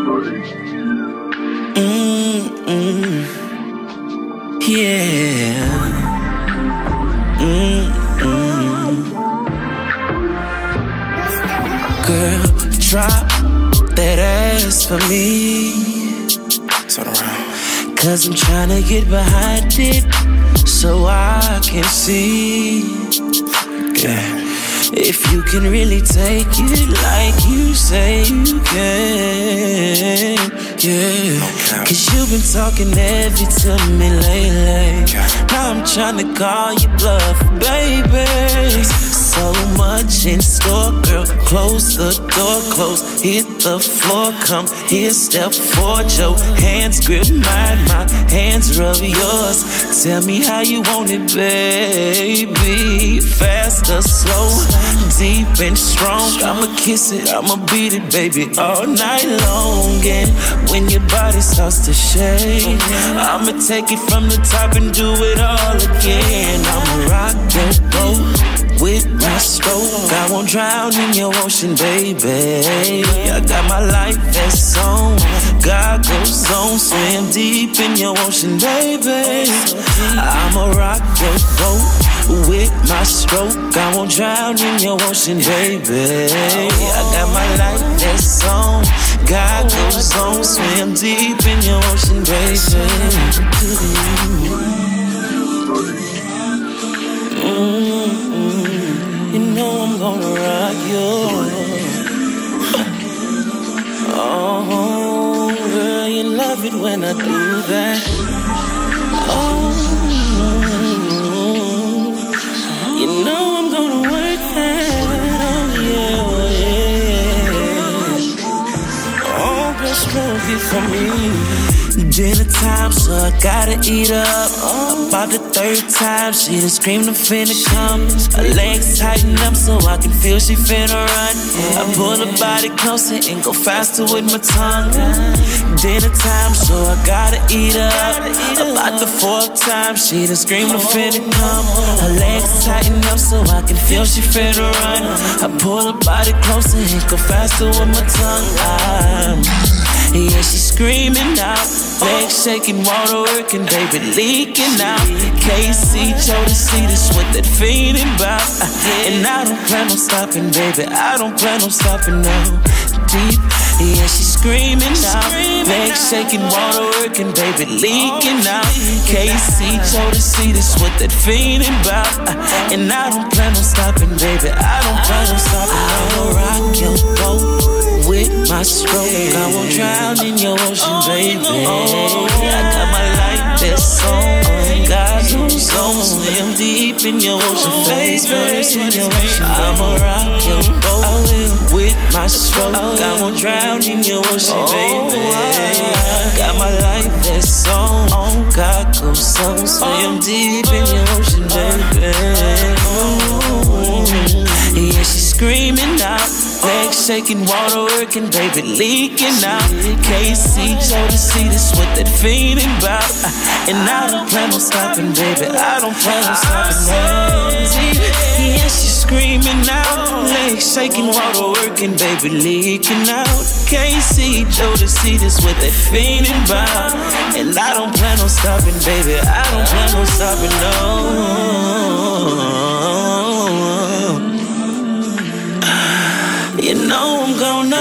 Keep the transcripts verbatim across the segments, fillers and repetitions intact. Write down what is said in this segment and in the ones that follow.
Mm-mm. Yeah. Mm-mm. Girl, drop that ass for me. Turn around. Cause I'm tryna get behind it so I can see. Yeah. If you can really take it like you say you can, yeah. Cause you've been talking heavy to me lately. Now I'm tryna call you bluff, baby. So much in store, girl. Close the door, close, hit the floor. Come here, step forward, your hands grip mine, my hands rub yours. Tell me how you want it, baby. Fast or slow, deep and strong. I'ma kiss it, I'ma beat it, baby, all night long. And when your body starts to shake, I'ma take it from the top and do it all again. I'ma rock your boat with my stroke. I won't drown in your ocean, baby. I got my life vest on, goggles on, swim deep in your ocean, baby. I'ma rock your boat with my stroke. I won't drown in your ocean, baby. I got my life vest on, goggles on, swim deep in your ocean, baby. Mm-mm. You know I'm gonna rock you. Oh, girl, you love it when I do that. Oh, you know I'm gonna work that. Oh, yeah, yeah. Oh, girl, stroke it for me. Dinner time, so I gotta eat up. About the third time, she done screamed, I'm finna come. Her legs tighten up so I can feel she finna run. I pull her body closer and go faster with my tongue. Dinner time, so I gotta eat up. About the fourth time, she done screamed, I'm finna come. Her legs tighten up so I can feel she finna run. I pull her body closer and go faster with my tongue. I'm Yeah, she's screaming out, legs shaking, water working, baby leaking out. K C, Joe to see this what that feeling about. And I don't plan on stopping, baby, I don't plan on stopping now. Deep, yeah, she's screaming out, legs shaking, water working, baby leaking out. K C, Joe to see this what that feeling about. And I don't plan on stopping, baby, I don't plan on stopping. I'ma rock your boat with my stroke. I won't drown in your ocean, baby. Oh, I got my life vest on, goggles on, swim deep in your ocean, baby. I'ma rock your boat with my stroke. I won't drown in your ocean, baby. Got my life vest on, goggles on, swim deep in your ocean, baby. Yeah, she's screaming out, legs shaking, water working, baby leaking out. K C, Joe to see this what that feeling about. And I don't plan on stopping, baby, I don't plan on stopping. Yeah, she's screaming out, legs shaking, water working, baby leaking out. K C, Joe to see this what that feeling about. And I don't plan on stopping, baby, I don't plan on stopping, no. You know I'm gonna,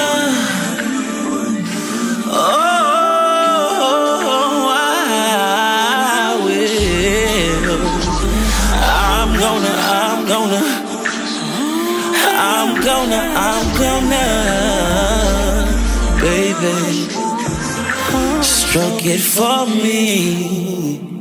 oh, I will. I'm gonna, I'm gonna, I'm gonna, I'm gonna, baby, stroke it for me.